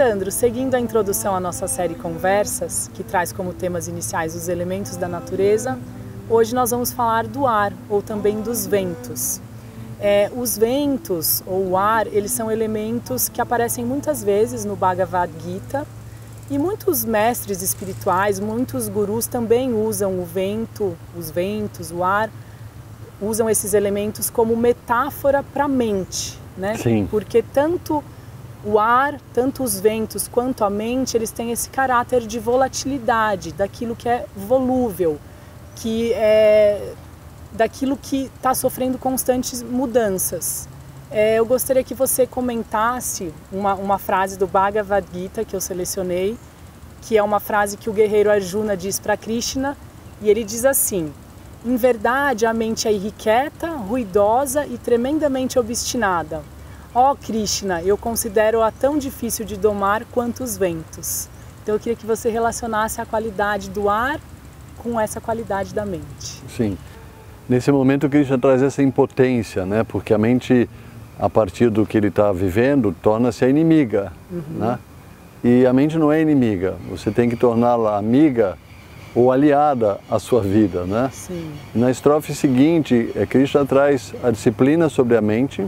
Sandro, seguindo a introdução à nossa série Conversas, que traz como temas iniciais os elementos da natureza, hoje nós vamos falar do ar, ou também dos ventos. Os ventos, ou o ar, eles são elementos que aparecem muitas vezes no Bhagavad Gita, e muitos mestres espirituais, muitos gurus também usam o vento, os ventos, o ar, usam esses elementos como metáfora para a mente, né? Sim. Porque tanto o ar, tanto os ventos quanto a mente, eles têm esse caráter de volatilidade, daquilo que é volúvel, que é daquilo que está sofrendo constantes mudanças. Eu gostaria que você comentasse uma frase do Bhagavad Gita que eu selecionei, que é uma frase que o guerreiro Arjuna diz para Krishna, e ele diz assim: em verdade a mente é irrequieta, ruidosa e tremendamente obstinada. Ó Krishna, eu considero-a tão difícil de domar quanto os ventos. Então eu queria que você relacionasse a qualidade do ar com essa qualidade da mente. Sim. Nesse momento, Krishna traz essa impotência, né? Porque a mente, a partir do que ele está vivendo, torna-se a inimiga, né? E a mente não é inimiga, você tem que torná-la amiga ou aliada à sua vida, né? Sim. Na estrofe seguinte, Krishna traz a disciplina sobre a mente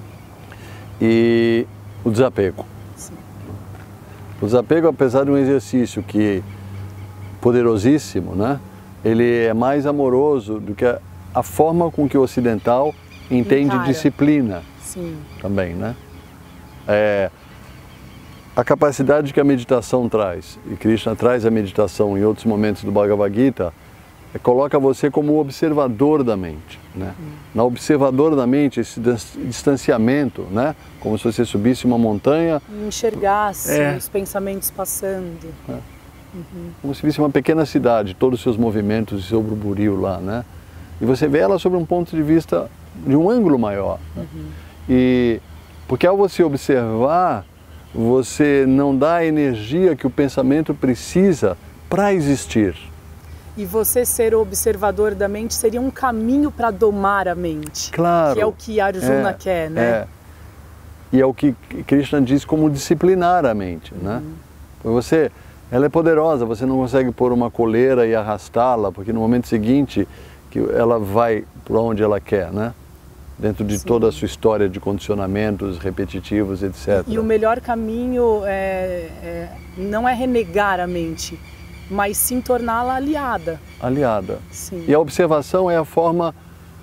e o desapego. Sim. O desapego, apesar de um exercício que poderosíssimo, né? Ele é mais amoroso do que a forma com que o ocidental entende disciplina. Sim. Também, né? A capacidade que a meditação traz, e Krishna traz a meditação em outros momentos do Bhagavad Gita, coloca você como observador da mente, né? Na observador da mente, esse distanciamento, né? Como se você subisse uma montanha E enxergasse os pensamentos passando. Como se visse uma pequena cidade, todos os seus movimentos e seu burburinho lá, né? E você vê ela sob um ponto de vista, de um ângulo maior. Né? E porque ao você observar, você não dá a energia que o pensamento precisa para existir. E você ser o observador da mente seria um caminho para domar a mente. Claro. Que é o que Arjuna quer, né? E é o que Krishna diz como disciplinar a mente, né? Ela é poderosa, você não consegue pôr uma coleira e arrastá-la, porque no momento seguinte que ela vai por onde ela quer, né? Dentro de toda a sua história de condicionamentos repetitivos, etc. E o melhor caminho não é renegar a mente, mas sim torná-la aliada. Aliada. Sim. E a observação é a forma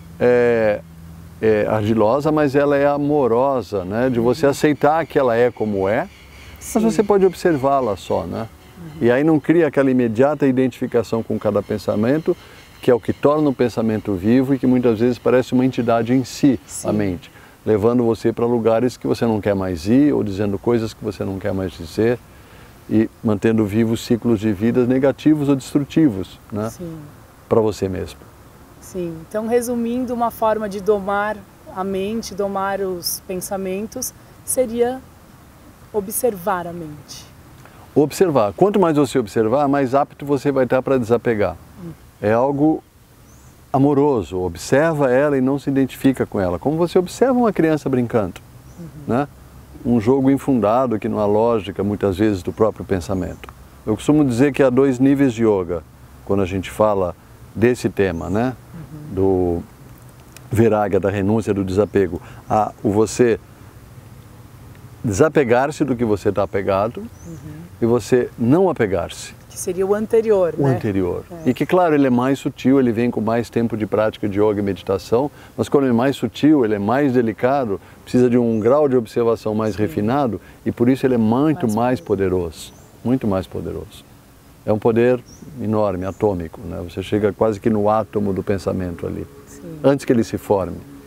ardilosa, mas ela é amorosa, né? De você aceitar que ela é como é, mas você pode observá-la só, né? E aí não cria aquela imediata identificação com cada pensamento, que é o que torna o pensamento vivo e que muitas vezes parece uma entidade em si, a mente, levando você para lugares que você não quer mais ir, ou dizendo coisas que você não quer mais dizer, e mantendo vivos ciclos de vidas negativos ou destrutivos, né? Para você mesmo. Sim, então resumindo, uma forma de domar a mente, domar os pensamentos, seria observar a mente. Observar. Quanto mais você observar, mais apto você vai estar para desapegar. É algo amoroso, observa ela e não se identifica com ela. Como você observa uma criança brincando, né? Um jogo infundado que não há lógica, muitas vezes, do próprio pensamento. Eu costumo dizer que há 2 níveis de yoga, quando a gente fala desse tema, né? Do viraga, da renúncia, do desapego. Há o você desapegar-se do que você está apegado e você não apegar-se. Que seria o anterior, né? O anterior. E que, claro, ele é mais sutil, ele vem com mais tempo de prática de yoga e meditação, mas quando ele é mais sutil, ele é mais delicado, precisa de um grau de observação mais refinado e por isso ele é muito mais poderoso. Muito mais poderoso. É um poder enorme, atômico, né? Você chega quase que no átomo do pensamento ali, antes que ele se forme.